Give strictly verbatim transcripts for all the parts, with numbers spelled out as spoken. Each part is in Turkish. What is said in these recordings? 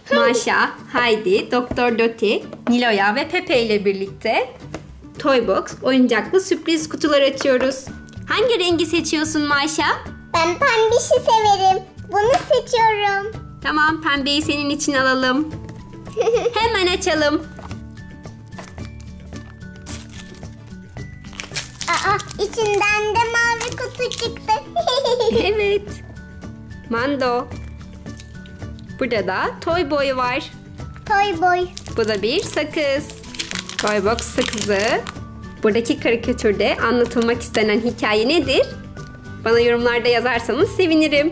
Maşa, Haydi, Doktor Doti, Nilo'ya ve Pepe ile birlikte Toybox oyuncaklı sürpriz kutular açıyoruz. Hangi rengi seçiyorsun Maşa? Ben pembişi severim. Bunu seçiyorum. Tamam, pembeyi senin için alalım. Hemen açalım. Aa, içinden de mavi kutu çıktı. Evet. Mando. Burada da Toy Boy var. Toy Boy. Bu da bir sakız. Toybox sakızı. Buradaki karikatürde anlatılmak istenen hikaye nedir? Bana yorumlarda yazarsanız sevinirim.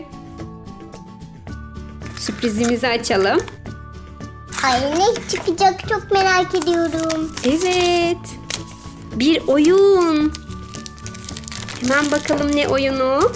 Sürprizimizi açalım. Ay, ne çıkacak çok merak ediyorum. Evet. Bir oyun. Hemen bakalım ne oyunu?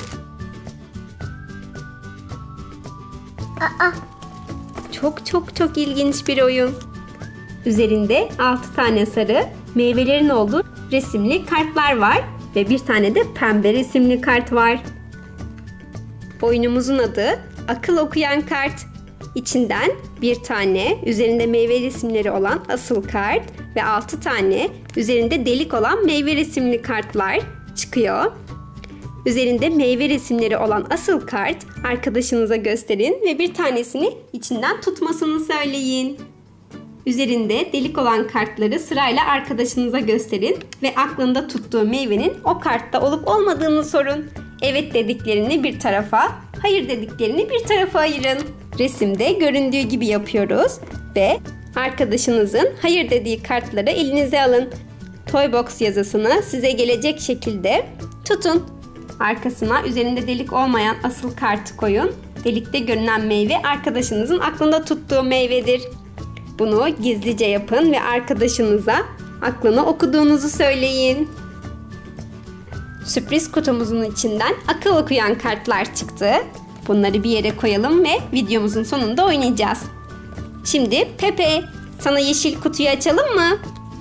Aa. Çok çok çok ilginç bir oyun. Üzerinde altı tane sarı meyvelerin olduğu resimli kartlar var ve bir tane de pembe resimli kart var. Oyunumuzun adı Akıl Okuyan Kart. İçinden bir tane üzerinde meyve resimleri olan asıl kart ve altı tane üzerinde delik olan meyve resimli kartlar çıkıyor. Üzerinde meyve resimleri olan asıl kart arkadaşınıza gösterin ve bir tanesini içinden tutmasını söyleyin. Üzerinde delik olan kartları sırayla arkadaşınıza gösterin ve aklında tuttuğu meyvenin o kartta olup olmadığını sorun. Evet dediklerini bir tarafa, hayır dediklerini bir tarafa ayırın. Resimde göründüğü gibi yapıyoruz ve arkadaşınızın hayır dediği kartları elinize alın. Toybox yazısını size gelecek şekilde tutun. Arkasına üzerinde delik olmayan asıl kartı koyun. Delikte görünen meyve arkadaşınızın aklında tuttuğu meyvedir. Bunu gizlice yapın ve arkadaşınıza aklını okuduğunuzu söyleyin. Sürpriz kutumuzun içinden akıl okuyan kartlar çıktı. Bunları bir yere koyalım ve videomuzun sonunda oynayacağız. Şimdi Pepe, sana yeşil kutuyu açalım mı?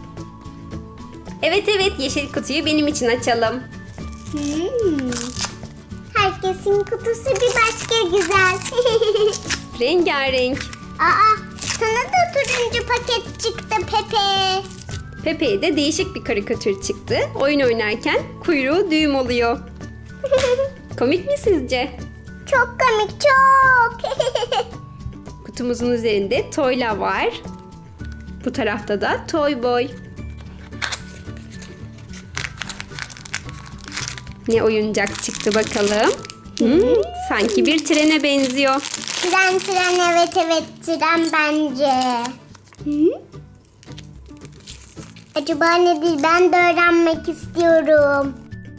Evet evet, yeşil kutuyu benim için açalım. Hmm. Herkesin kutusu bir başka güzel. Rengarenk. Aa, sana da turuncu paket çıktı Pepe. Pepe'ye de değişik bir karikatür çıktı. Oyun oynarken kuyruğu düğüm oluyor. Komik mi sizce? Çok komik, çok. Kutumuzun üzerinde Toyla var. Bu tarafta da Toy Boy. Ne oyuncak çıktı bakalım. Hmm, sanki bir trene benziyor. Tren tren, evet evet, tren bence. Hı? Acaba nedir? Ben de öğrenmek istiyorum.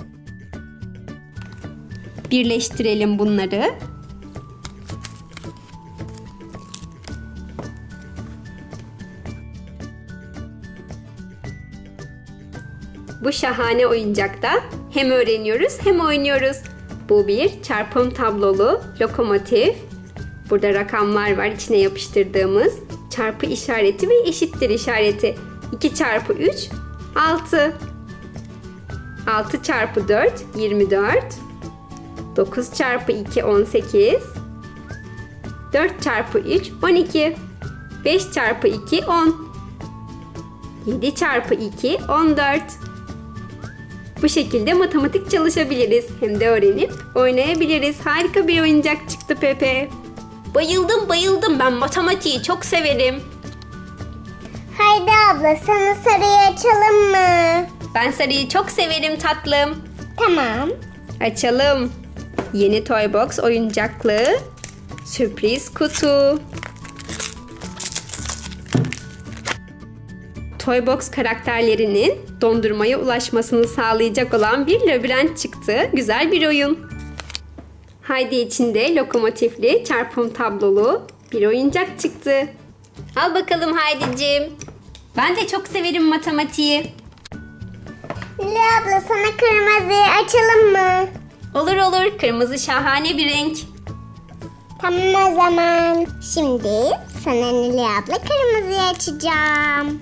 Birleştirelim bunları. Bu şahane oyuncakta hem öğreniyoruz hem oynuyoruz. Bu bir çarpım tablolu lokomotif. Burada rakamlar var içine yapıştırdığımız. Çarpı işareti ve eşittir işareti. iki çarpı üç, altı. altı çarpı dört, yirmi dört. dokuz çarpı iki, on sekiz. dört çarpı üç, on iki. beş çarpı iki, on. yedi çarpı iki, on dört. Bu şekilde matematik çalışabiliriz. Hem de öğrenip oynayabiliriz. Harika bir oyuncak çıktı Pepe. Bayıldım bayıldım. Ben matematiği çok severim. Haydi abla, sana sarıyı açalım mı? Ben sarıyı çok severim tatlım. Tamam. Açalım. Yeni Toybox oyuncaklı sürpriz kutu. Toybox karakterlerinin dondurmaya ulaşmasını sağlayacak olan bir labirent çıktı. Güzel bir oyun. Haydi içinde lokomotifli, çarpım tablolu bir oyuncak çıktı. Al bakalım Haydi'cim. Ben de çok severim matematiği. Lili abla, sana kırmızıyı açalım mı? Olur olur. Kırmızı şahane bir renk. Tamam o zaman. Şimdi sana Lili abla kırmızıyı açacağım.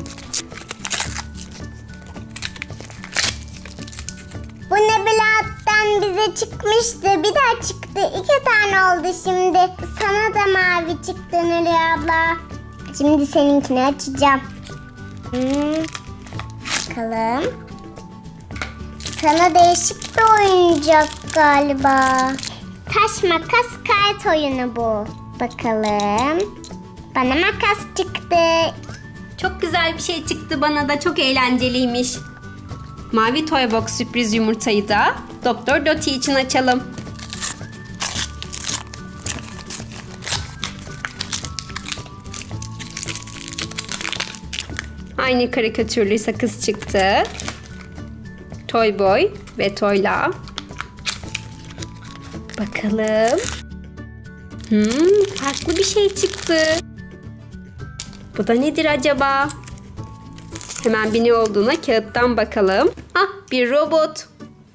Bu ne bile hatta? Önceden bize çıkmıştı. Bir daha çıktı. İki tane oldu şimdi. Sana da mavi çıktı Nuri abla. Şimdi seninkini açacağım. Hmm. Bakalım. Sana değişik bir oyuncak galiba. Taş makas kart oyunu bu. Bakalım. Bana makas çıktı. Çok güzel bir şey çıktı bana da. Çok eğlenceliymiş. Mavi Toy Box sürpriz yumurtayı da Doktor Doti için açalım. Aynı karikatürlü sakız çıktı. Toy Boy ve Toyla. Bakalım. Hmm, farklı bir şey çıktı. Bu da nedir acaba? Hemen bir ne olduğuna kağıttan bakalım. Ah, bir robot.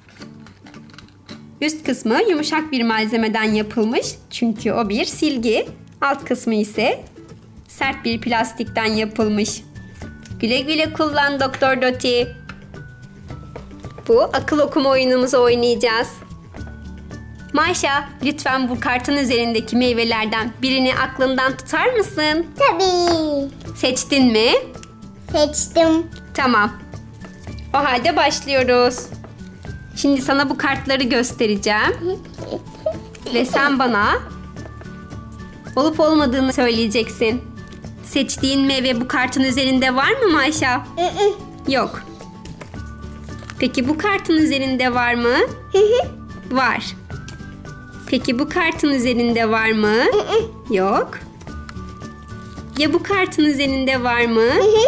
Üst kısmı yumuşak bir malzemeden yapılmış. Çünkü o bir silgi. Alt kısmı ise sert bir plastikten yapılmış. Güle güle kullan Doktor Doti. Bu akıl okuma oyunumuzu oynayacağız. Mayşa, lütfen bu kartın üzerindeki meyvelerden birini aklından tutar mısın? Tabii. Seçtin mi? Seçtim. Tamam. O halde başlıyoruz. Şimdi sana bu kartları göstereceğim. Ve sen bana olup olmadığını söyleyeceksin. Seçtiğin meyve bu kartın üzerinde var mı Mayşa? Yok. Peki bu kartın üzerinde var mı? Var. Peki bu kartın üzerinde var mı? Yok. Ya bu kartın üzerinde var mı?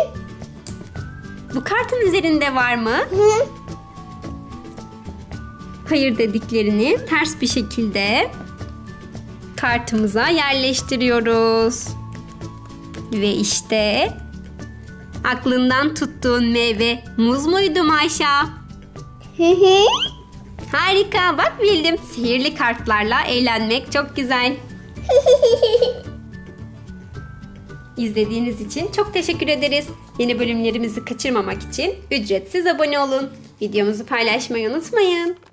Bu kartın üzerinde var mı? Hayır dediklerini ters bir şekilde kartımıza yerleştiriyoruz. Ve işte aklından tuttuğun meyve muz muydu Mayşa? Harika, bak bildim. Sihirli kartlarla eğlenmek çok güzel. İzlediğiniz için çok teşekkür ederiz. Yeni bölümlerimizi kaçırmamak için ücretsiz abone olun. Videomuzu paylaşmayı unutmayın.